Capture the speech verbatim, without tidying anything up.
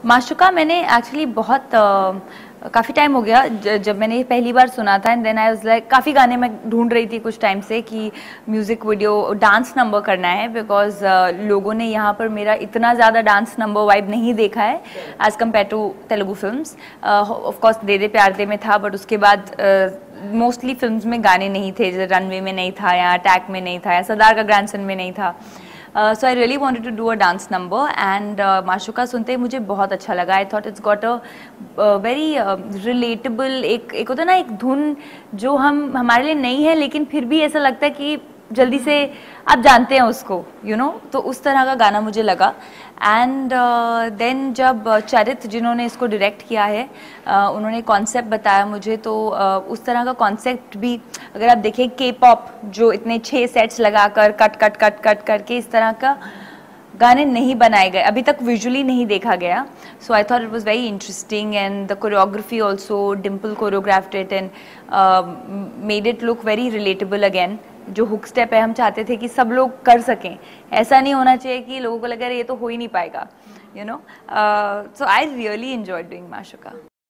माशुका मैंने एक्चुअली बहुत काफ़ी टाइम हो गया ज, जब मैंने पहली बार सुना था and then I was like काफ़ी गाने मैं ढूंढ रही थी कुछ टाइम से कि म्यूज़िक वीडियो डांस नंबर करना है बिकॉज uh, लोगों ने यहाँ पर मेरा इतना ज़्यादा डांस नंबर वाइब नहीं देखा है as compare to Telugu films. Of course De De Pyaar De में था बट उसके बाद मोस्टली uh, फिल्म्स में गाने नहीं थे, जैसे रनवे में नहीं था या अटैक में नहीं था या सरदार का ग्रैंडसन में नहीं था। So I really wanted to do a dance number and Mashooka सुनते ही मुझे बहुत अच्छा लगा। I thought it's got a very relatable, एक एक होता है ना एक धुन जो हम हमारे लिए नहीं है लेकिन फिर भी ऐसा लगता है कि जल्दी से आप जानते हैं उसको, यू you नो know? तो उस तरह का गाना मुझे लगा। एंड देन uh, जब चरित जिन्होंने इसको डायरेक्ट किया है uh, उन्होंने कॉन्सेप्ट बताया मुझे, तो uh, उस तरह का कॉन्सेप्ट भी अगर आप देखें के पॉप जो इतने छः सेट्स लगाकर कट कट कट कट करके इस तरह का गाने नहीं बनाए गए, अभी तक विजुअली नहीं देखा गया। So I thought it was very interesting and the choreography also, Dimple choreographed it and made it look very relatable again. जो हुक स्टेप है हम चाहते थे कि सब लोग कर सकें, ऐसा नहीं होना चाहिए कि लोगों को लगे ये तो हो ही नहीं पाएगा, you know. So I really enjoyed doing माशुका।